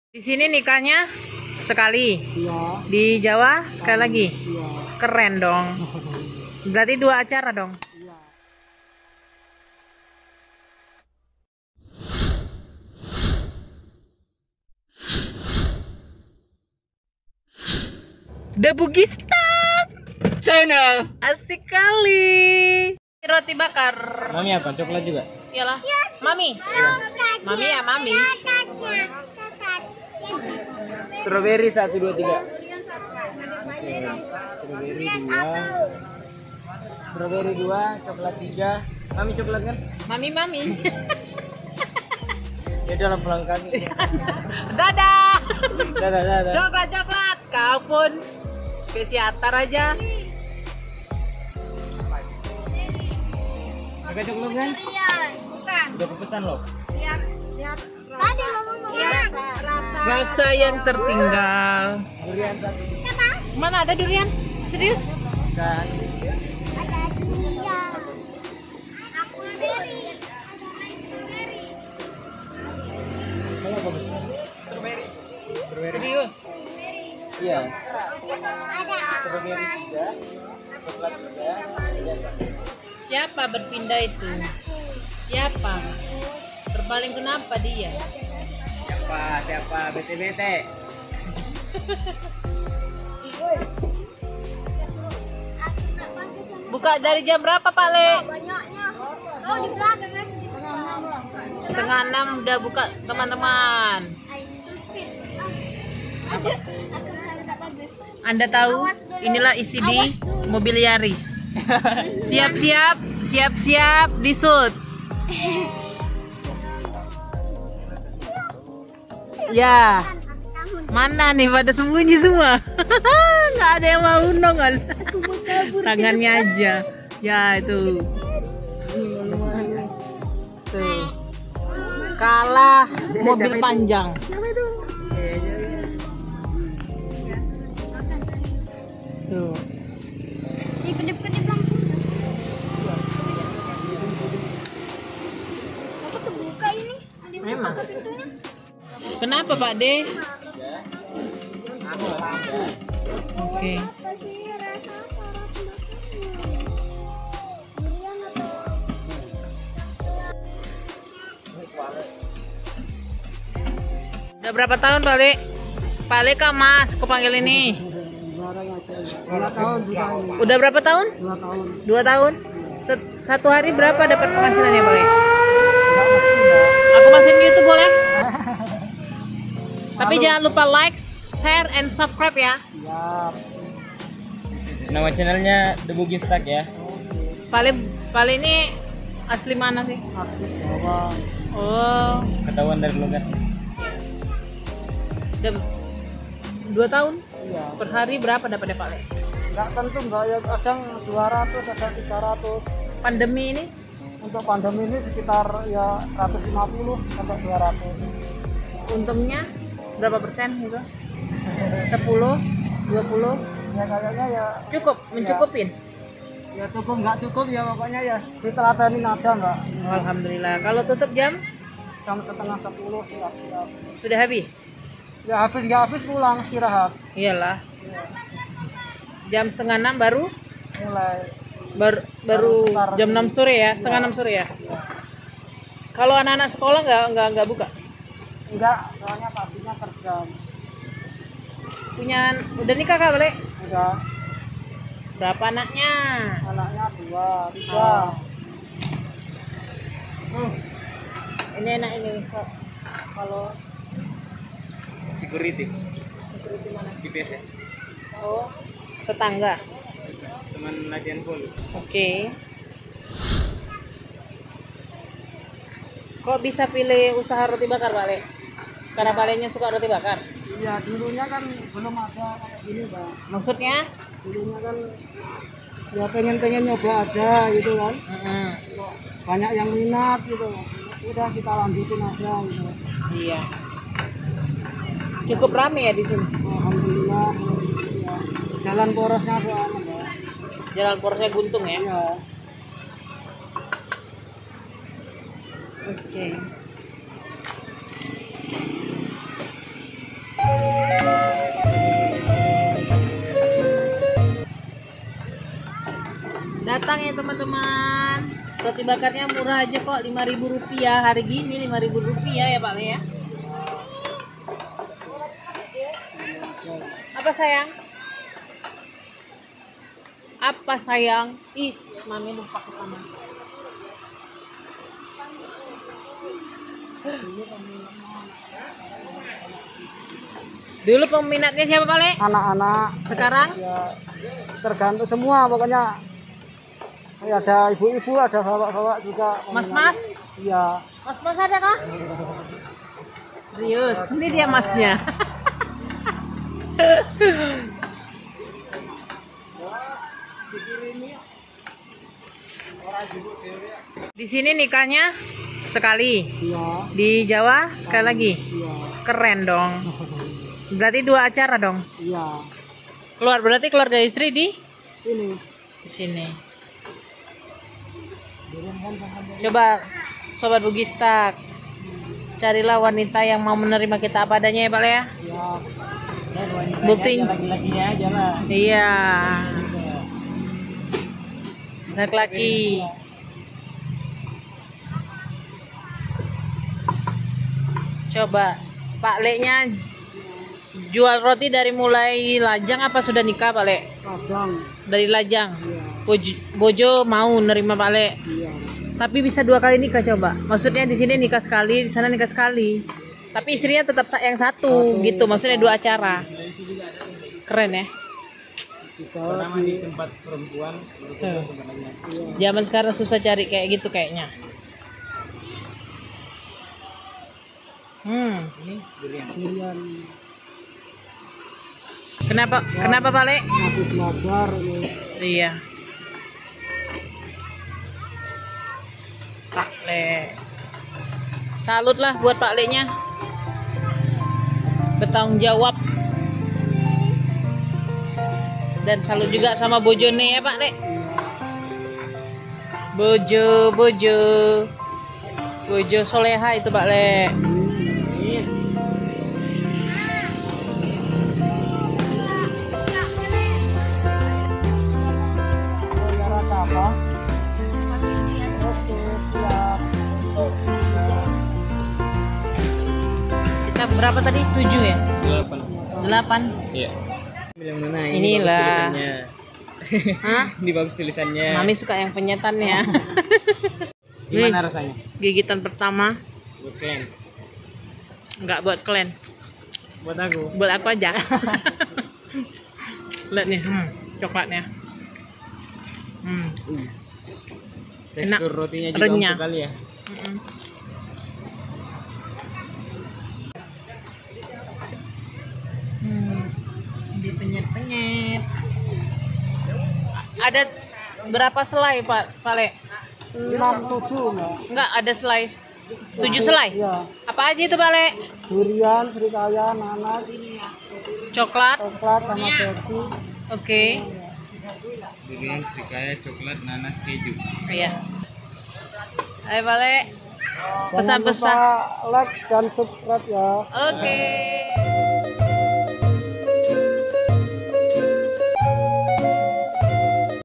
Di sini nikahnya sekali. Iya. Di Jawa sekali lagi. Iya. Keren dong. Berarti 2 acara dong. Iya. The Bugista Channel. asik kali. Roti bakar. Mami apa? Coklat juga? Iyalah. Mami. Mami ya mami. Strawberry 1, 2, 3. Strawberry 2. Strawberry 2, coklat 3. Mami coklat kan? Mami. Ya dalam pulang kami. Dadah. Dadah. Coklat. Kau pun ke siatar aja. Pakai coklat kan? Bukan. Udah pesan loh. Lihat. Tadi Rasa yang tertinggal. Durian 1. Mana ada durian? Serius? Kan. Kamu apa bos? Strawberry. Serius? Iya. Strawberry 3. Coklat 3. Siapa berpindah itu? Siapa? Terpaling kenapa dia? Siapa? BT. Buka dari jam berapa Pak Le? Oh, di belakang kan? 5:30 udah buka teman-teman. Anda tahu inilah isi di mobil Yaris. Siap-siap disut. Ya, mana nih pada sembunyi semua? Nggak ada yang mau nongol. Tangannya aja. Ya itu. Tuh. Kalah mobil panjang. Tuh. Kedip-kedip langsung. Aku terbuka ini. Ada yang Memang. buka pintunya. Kenapa Pak De? Oke. Kasih rasa durian atau Udah berapa tahun Pak Le? Pak Le Kak Mas, aku panggil ini. 2 tahun juga ini. Udah berapa tahun? 2 tahun. 2 tahun? Satu hari berapa dapat penghasilannya Pak Le? Enggak mesti enggak. Aku masukin YouTube boleh? Tapi jangan lupa like, share, and subscribe ya. Siap. Nama channelnya The Bugista ya. Pak Le ini asli mana sih? Asli Jawa. Oh, Ketahuan dari logat. udah 2 tahun? Iya. Per hari berapa dapatnya Pak Le? Enggak tentu enggak ya, kadang 200 ada 300. Pandemi ini? Untuk pandemi ini sekitar ya 150 sampai 200. Untungnya berapa persen gitu? 10, 20? Ya kayaknya ya Cukup, mencukupin? ya cukup enggak cukup ya pokoknya ya ditelatenin aja enggak. Alhamdulillah. Kalau tutup jam? Jam setengah 10 siap-siap. Sudah habis? Ya habis enggak habis pulang istirahat. Iyalah. Jam 5:30 baru? Mulai Baru sekarang jam 6 sore ya? Iya. Setengah 6 sore ya? Kalau anak-anak sekolah nggak buka? enggak, soalnya paginya kerja. Udah nikah Kak Bale? Udah Berapa anaknya? anaknya 2, 3. Ini enak ini. Kalau Security security mana? di PC. Oh, tetangga. Teman latihan pun. Oke. Kok bisa pilih usaha roti bakar, Pak Le? Karena Pak Le-nya suka roti bakar. Iya, dulunya kan belum ada kayak gini, Mbak. Maksudnya? Dulunya kan ya pengen nyoba aja gitu kan. Kok banyak yang minat gitu. Udah kita lanjutin aja gitu. Iya. Cukup rame ya di sini. Alhamdulillah. Ya. Jalan porosnya soalnya, Mbak. Jalan porosnya Guntung ya. Iya. Oke. datang ya teman-teman. Roti bakarnya murah aja kok, Rp5.000 hari gini, Rp5.000 ya Pak Le ya. Apa sayang? Apa sayang? Mami lupa ke sana. Dulu peminatnya siapa Pak Le? Anak-anak. Sekarang? Ya, tergantung semua pokoknya. Ya, ada ibu-ibu, ada bapak-bapak juga. Mas-mas? Iya. Mas-mas ada kah? Serius? Ini dia masnya. Di sini nikahnya sekali. Iya. Di Jawa sekali lagi. Iya. Keren dong. Berarti 2 acara dong. Iya. Berarti keluarga istri di Ini. sini. Coba Sobat Bugistak, carilah wanita yang mau menerima kita apa adanya ya Pak Le ya. Iya. Bukti Laki-lakinya aja lah. iya. Laki-laki. Coba Pak Le-nya jual roti dari mulai lajang apa sudah nikah Pak Le? Kacang. Dari lajang. Iya. Bojo mau nerima Pak Le. Iya. Tapi bisa 2 kali nikah coba. Maksudnya di sini nikah sekali, di sana nikah sekali. Tapi istrinya tetap yang satu gitu. Maksudnya 2 acara. Keren ya. Pertama di tempat perempuan. Zaman sekarang susah cari kayak gitu kayaknya. Ini durian. Kenapa Pak Le? Masih belajar ini. Iya. Pak Le. Salut lah buat Pak Le-nya. Bertanggung jawab. Dan salut juga sama bojone ya Pak Le. Bojo soleha itu Pak Le. Apa? Oke, siap. Kita berapa tadi? 7 ya? 8. Iya. Yang mana? Inilah. Bagus tulisannya. Hah? Ini bagus tulisannya. Mami suka yang penyetannya. Gimana rasanya? Gigitan pertama. Buat kalian. Enggak buat kalian. Buat aku. Buat aku aja. Lihat nih, coklatnya. Enak. Tekstur rotinya juga Renyah. empuk kali ya. Dipenyet-penyet. Ada berapa selai Pak Le? 6, 7 enggak? Enggak, ada slice. 7 selai? Iya. Apa aja itu Pak Le? Durian, serikaya, nanas, Coklat. coklat sama keju. Oke. Durian, serikaya, coklat, nanas, keju. Iya. Ayo Pak Le. Jangan Pesan-pesan. lupa like dan subscribe ya. Oke.